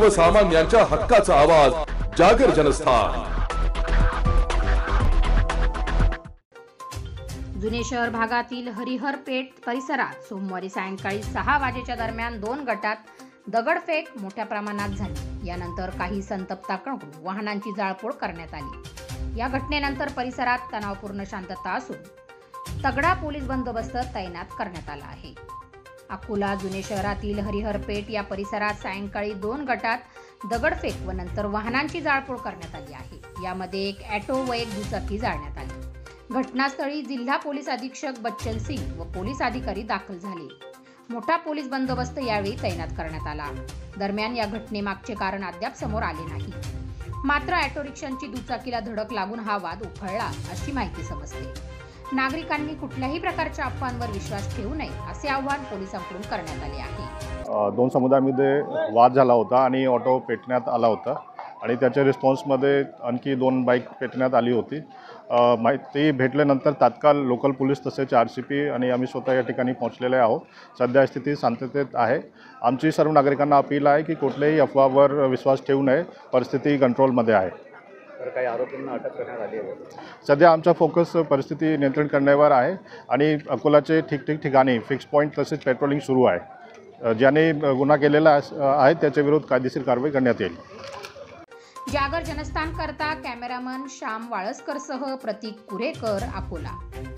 सर्वसामान्यांच्या हक्काचा आवाज जागर जनस्थान। जुने शहर भागातील हरिहर पेठ परिसरात सोमवारी सायंकाळी 6 वाजेच्या दरम्यान 2 गटात दगडफेक मोठ्या प्रमाणात झाली। यानंतर काही संतप्ताकडून वाहनांची जाळपोळ करण्यात आली। या घटनेनंतर परिसरात तणावपूर्ण शांतता असून तगडा पोलीस बंदोबस्त तैनात करण्यात आला आहे। अकोला जुने शहरातील हरिहर पेठ या परिसरात सायंकाळी 2 गटात दगडफेक व नंतर वाहनांची जाळपोळ करण्यात आली आहे। यामध्ये एक ॲटो व एक दुचाकी जाळण्यात आली। घटनास्थळी जिल्हा पोलीस अधीक्षक बच्चन सिंग व पोलीस अधिकारी दाखल झाले। मोठा पोलीस बंदोबस्त यावेळी तैनात करण्यात आला। दरम्यान या घटनेमागचे कारण अद्याप समोर आले नाही। मात्र ऑटो रिक्षांची दुचाकीला धडक लागून हा वाद उफाळला अशी माहिती समजते। नागरिकांनी कुठल्याही प्रकारच्या अफवांवर विश्वास ठेवू नये असे आवाहन पोलिसांकडून करण्यात आले आहे। 2 समुदायामध्ये वाद झाला होता आणि ऑटो पेटण्यात आला होता आणि त्याच्या रिस्पॉन्समध्ये आणखी 2 बाईक पेटण्यात आली होती। माहिती भेटल्यानंतर तात्काळ लोकल पोलीस तसेच RCP आणि आम्ही स्वतः या ठिकाणी पोहोचलेले आहोत। सध्या स्थिती शांततेत आहे। आमची सर्व नागरिकांना अपील आहे की कुठल्याही अफवावर विश्वास ठेवू नये। परिस्थिती कंट्रोलमध्ये आहे। तर काही आरोपींना अटक करण्यात आली आहे? सध्या आमचा फोकस परिस्थिती नियंत्रण करण्यावर आहे आणि अकोलाचे ठिकठिकाणी फिक्स पॉईंट तसेच पेट्रोलिंग सुरू आहे। ज्याने गुन्हा केलेला आहे त्याच्या विरुद्ध कायदेशीर कारवाई करण्यात येईल। जागर जनस्थान करता कॅमेरामन श्याम वाळस्कर सह प्रतीक कुरेकर, अकोला।